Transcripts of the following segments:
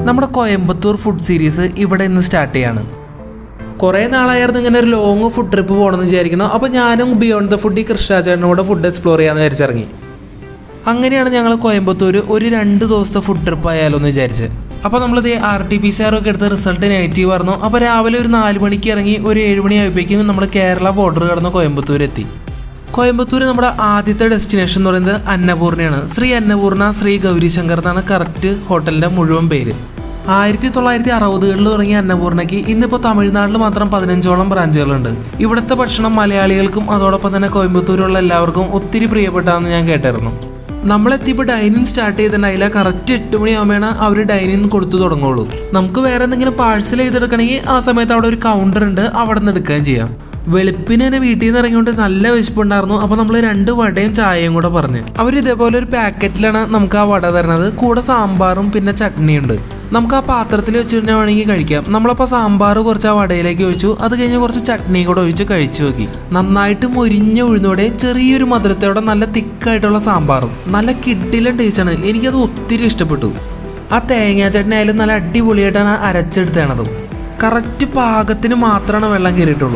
നമ്മുടെ Coimbatore food series ഇവിടെ ഇന്ന് സ്റ്റാർട്ട് ചെയ്യാണ്. കുറേ നാളായിരുന്നു ഇങ്ങനെ ഒരു ലോങ് ഫുഡ് ട്രിപ്പ് പോകണമെന്ന് വിചാരിക്കണം. അപ്പോൾ ഞാനും ബിയോണ്ട് ദ ഫുഡ് കൃഷ്ണാചാരനോട് ഫുഡ് എക്സ്പ്ലോർ ചെയ്യാമെന്ന് വിചാരിച്ചിറങ്ങി. അങ്ങനെയാണ് ഞങ്ങൾ കോയമ്പത്തൂർ ഒരു 2 ദിവസത്തെ ഫുഡ് ട്രിപ്പ് ആയാലോ എന്ന് വിചാരിച്ചത്. അപ്പോൾ നമ്മളിത് RT-PCR ഒക്കെ എടുത്ത് റിസൾട്ട് നെഗറ്റീവ് ആയിരുന്നു. അപ്പോൾ രാവിലെ ഒരു 4 മണിക്ക് ഇറങ്ങി ഒരു 7 മണിയായപ്പോഴേക്കും നമ്മൾ കേരള ബോർഡർ കടന്ന് കോയമ്പത്തൂർ എത്തി. കോയമ്പത്തൂർ നമ്മുടെ ആദ്യത്തെ ഡെസ്റ്റിനേഷൻ എന്ന് പറയുന്നത് അന്നപൂർണ്ണയാണ്. ശ്രീ അന്നപൂർണ്ണ ശ്രീ ഗൗരീശങ്കർ എന്നാണ് കറക്റ്റ് ഹോട്ടലിൻ്റെ മുഴുവൻ പേര്. 1960കളിൽ തുടങ്ങിയ അന്നപൂർണ്ണയ്ക്ക് ഇന്നിപ്പോൾ തമിഴ്നാട്ടിൽ മാത്രം 15ഓളം ബ്രാഞ്ചുകളുണ്ട്. ഇവിടുത്തെ ഭക്ഷണം മലയാളികൾക്കും അതോടൊപ്പം തന്നെ കോയമ്പത്തൂരുള്ള എല്ലാവർക്കും ഒത്തിരി പ്രിയപ്പെട്ടാണെന്ന് ഞാൻ കേട്ടായിരുന്നു. നമ്മളെത്തിയപ്പോൾ ഡൈനിങ് സ്റ്റാർട്ട് ചെയ്തിട്ടുണ്ടായില്ല. കറക്റ്റ് 8 മണിയാകുമ്പോഴാണ് അവർ ഡൈനിങ് കൊടുത്തു തുടങ്ങുള്ളൂ. നമുക്ക് വേറെ എന്തെങ്കിലും പാഴ്സൽ ചെയ്തെടുക്കണമെങ്കിൽ ആ സമയത്ത് അവിടെ ഒരു കൗണ്ടർ ഉണ്ട്, അവിടെ നിന്ന് എടുക്കുകയും ചെയ്യാം. വെളുപ്പിന് തന്നെ വീട്ടിൽ നിന്ന് ഇറങ്ങിക്കൊണ്ട് നല്ല വിശപ്പുണ്ടായിരുന്നു. അപ്പോൾ നമ്മൾ 2 വടയും ചായയും കൂടെ പറഞ്ഞു. അവർ ഇതേപോലെ ഒരു പാക്കറ്റിലാണ് നമുക്ക് ആ വട തരുന്നത്. കൂടെ സാമ്പാറും പിന്നെ ചട്നിയുണ്ട്. നമുക്ക് ആ പാത്രത്തിൽ വെച്ചിട്ട് വേണമെങ്കിൽ കഴിക്കാം. നമ്മളപ്പോൾ സാമ്പാർ കുറച്ച് ആ വടയിലേക്ക് ഒഴിച്ചു. അത് കഴിഞ്ഞ് കുറച്ച് ചട്നിയും കൂടെ ഒഴിച്ച് കഴിച്ചു നോക്കി. നന്നായിട്ട് മൊരിഞ്ഞ ഉഴുന്നോടെയും ചെറിയൊരു മധുരത്തോടെ നല്ല തിക്കായിട്ടുള്ള സാമ്പാറും നല്ല കിഡിലും ടേസ്റ്റാണ്. എനിക്കത് ഒത്തിരി ഇഷ്ടപ്പെട്ടു. ആ തേങ്ങാ ചട്നി ആയാലും നല്ല അടിപൊളിയായിട്ടാണ് അരച്ചെടുത്തത്. കറക്റ്റ് പാകത്തിന് മാത്രമാണ് വെള്ളം കയറിയിട്ടുള്ളൂ.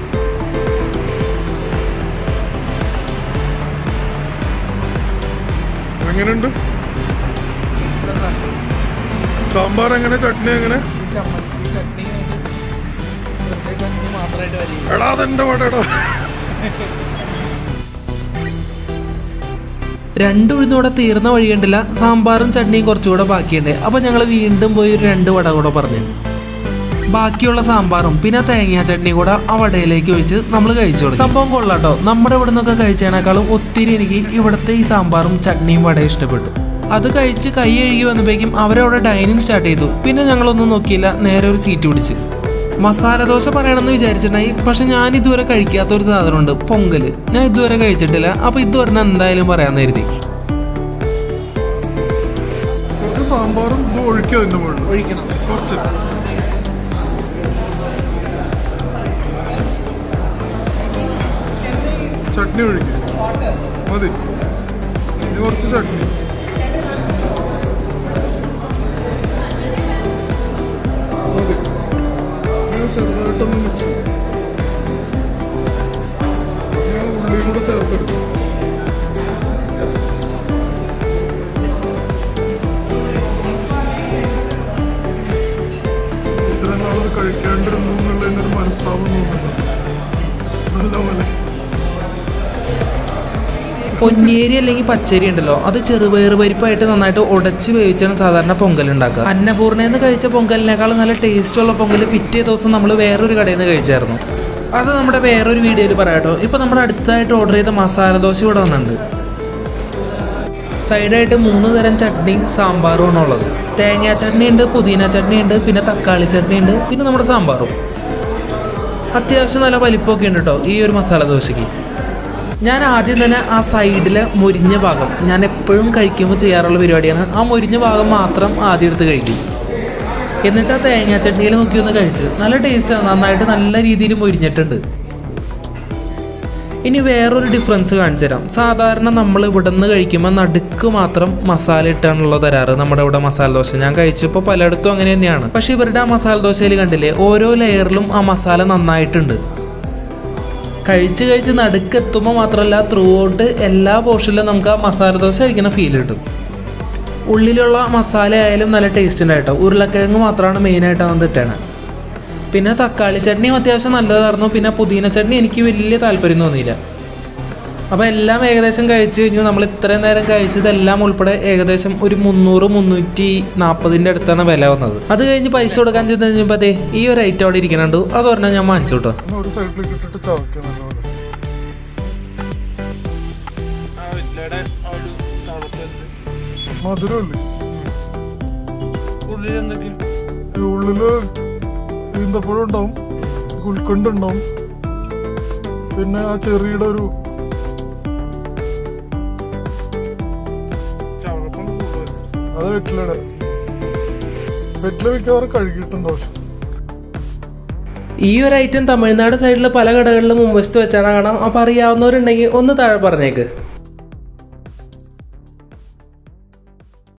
എങ്ങനെയുണ്ട് സാമ്പാർ? എങ്ങനെ ചട്നി? എങ്ങനെ എടാ അതെന്റെ വടടാ. 2 ഉഴുന്നൂടെ തീർന്ന വഴി കണ്ടില്ല. സാമ്പാറും ചട്നിയും കുറച്ചുകൂടെ ബാക്കിയുണ്ട്. അപ്പോൾ ഞങ്ങൾ വീണ്ടും പോയി ഒരു 2 വട കൂടെ പറഞ്ഞു. ബാക്കിയുള്ള സാമ്പാറും പിന്നെ തേങ്ങാ ചട്നി കൂടെ ആ വടയിലേക്ക് ഒഴിച്ച് നമ്മൾ കഴിച്ചു. സംഭവം കൊള്ളാട്ടോ. നമ്മുടെ ഇവിടെ നിന്നൊക്കെ കഴിച്ചതിനേക്കാളും ഒത്തിരി എനിക്ക് ഇവിടുത്തെ ഈ സാമ്പാറും ചട്നിയും വടയും ഇഷ്ടപ്പെട്ടു. അത് കഴിച്ച് കൈ കഴുകി വന്നപ്പോഴേക്കും അവരവിടെ ഡൈനിങ് സ്റ്റാർട്ട് ചെയ്തു. പിന്നെ ഞങ്ങളൊന്നും നോക്കിയില്ല, നേരെ ഒരു സീറ്റ് പിടിച്ച്. മസാല ദോശ പറയണമെന്ന് വിചാരിച്ചിട്ടുണ്ടായി. പക്ഷെ ഞാൻ ഇതുവരെ കഴിക്കാത്തൊരു സാധനമുണ്ട്, പൊങ്കൽ. ഞാൻ ഇതുവരെ കഴിച്ചിട്ടില്ല. അപ്പോൾ ഇതുവരെ എന്തായാലും പറയാമെന്ന് കരുതി. സാമ്പാറും ഒഴിക്കണം കുറച്ച്. ചട്നി ഒഴിക്കും മതി. കുറച്ച് ചട്നി. ചെറുതായിട്ടൊന്ന് മിക്സ്. ഞാൻ ഉള്ളിയും കൂടെ ചേർത്തെടുക്കും. ഇത്രയും നാളത് കഴിക്കാണ്ടിരുന്നു എന്നുള്ളതിനൊരു മനസ്താപം തോന്നുന്നു. നല്ലപോലെ പൊന്നിയേരി അല്ലെങ്കിൽ പച്ചരി ഉണ്ടല്ലോ, അത് ചെറുപയർ പരിപ്പായിട്ട് നന്നായിട്ട് ഉടച്ച് വേവിച്ചാണ് സാധാരണ പൊങ്കൽ ഉണ്ടാക്കുക. അന്നപൂർണ്ണയെന്ന് കഴിച്ച പൊങ്കലിനേക്കാളും നല്ല ടേസ്റ്റുള്ള പൊങ്കൽ പിറ്റേ ദിവസം നമ്മൾ വേറൊരു കടയിൽ നിന്ന് കഴിച്ചായിരുന്നു. അത് നമ്മുടെ വേറൊരു വീഡിയോയിൽ പറയാട്ടോ. ഇപ്പോൾ നമ്മുടെ അടുത്തായിട്ട് ഓർഡർ ചെയ്ത മസാല ദോശ ഇവിടെ വന്നിട്ടുണ്ട്. സൈഡായിട്ട് 3 തരം ചട്നിയും സാമ്പാറും ആണ് ഉള്ളത്. തേങ്ങാ ചട്നി ഉണ്ട്, പുതിന ചട്നി ഉണ്ട്, പിന്നെ തക്കാളി ചട്നി ഉണ്ട്, പിന്നെ നമ്മുടെ സാമ്പാറും. അത്യാവശ്യം നല്ല വലിപ്പമൊക്കെ ഉണ്ട് കേട്ടോ ഈ ഒരു മസാല ദോശയ്ക്ക്. ഞാൻ ആദ്യം തന്നെ ആ സൈഡിലെ മൊരിഞ്ഞ ഭാഗം, ഞാൻ എപ്പോഴും കഴിക്കുമ്പോൾ ചെയ്യാറുള്ള പരിപാടിയാണ്. ആ മൊരിഞ്ഞ ഭാഗം മാത്രം ആദ്യം എടുത്ത് കഴിക്കും. എന്നിട്ട് ആ തേങ്ങാ ചട്നിയിൽ മുക്കി ഒന്ന് കഴിച്ച് നല്ല ടേസ്റ്റാണ്. നന്നായിട്ട് നല്ല രീതിയിൽ മൊരിഞ്ഞിട്ടുണ്ട്. ഇനി വേറൊരു ഡിഫറൻസ് കാണിച്ചു തരാം. സാധാരണ നമ്മൾ ഇവിടെ നിന്ന് കഴിക്കുമ്പോൾ നടുക്ക് മാത്രം മസാല ഇട്ടാണുള്ള തരാറ് നമ്മുടെ ഇവിടെ മസാല ദോശ. ഞാൻ കഴിച്ചപ്പോൾ പലയിടത്തും അങ്ങനെ തന്നെയാണ്. പക്ഷെ ഇവരുടെ ആ മസാല ദോശയിൽ കണ്ടില്ലേ, ഓരോ ലെയറിലും ആ മസാല നന്നായിട്ടുണ്ട്. കഴിച്ച് നടുക്കെത്തുമ്പോൾ മാത്രമല്ല, ത്രൂ ഔട്ട് എല്ലാ പോർഷനിലും നമുക്ക് ആ മസാല ദോശ കഴിക്കുന്ന ഫീൽ കിട്ടും. ഉള്ളിലുള്ള മസാല ആയാലും നല്ല ടേസ്റ്റ് ഉണ്ടായിട്ടോ. ഉരുളക്കിഴങ്ങ് മാത്രമാണ് മെയിനായിട്ട് അത് ഇട്ടാണ്. പിന്നെ തക്കാളി ചട്നിയും അത്യാവശ്യം നല്ലതായിരുന്നു. പിന്നെ പുതിന ചട്നി എനിക്ക് വലിയ താല്പര്യം തോന്നിയില്ല. അപ്പോൾ എല്ലാം ഏകദേശം കഴിച്ച് കഴിഞ്ഞു. നമ്മൾ ഇത്രയും നേരം കഴിച്ചതെല്ലാം ഉൾപ്പെടെ ഏകദേശം ഒരു 300-340 അടുത്താണ് വില വന്നത്. അത് കഴിഞ്ഞ് പൈസ കൊടുക്കാൻ ചെന്ന് കഴിഞ്ഞപ്പോൾ അതെ ഈ ഒരു ഐറ്റം അവിടെ ഇരിക്കണുണ്ട്. അത് പറഞ്ഞാൽ ഞാൻ വാങ്ങിച്ചു കേട്ടോ. മധുരല്ലേ ഉള്ളില്? ഈന്തപ്പഴം ഉണ്ടാവും, ഗുൽക്കണ്ട് ഉണ്ടാവും, പിന്നെ ആ ചെറിയുടെ ഒരു അത് വെറ്റിലയുടെ മിക്കവാറും കഴുകിയിട്ടുണ്ടോ? ഈ ഒരു ഐറ്റം തമിഴ്നാട് സൈഡിൽ പല കടകളിലും മുൻവശത്ത് വെച്ചാണ് കാണാം. അപ്പോൾ അറിയാവുന്നവരുണ്ടെങ്കിൽ ഒന്ന് താഴെ പറഞ്ഞേക്ക്.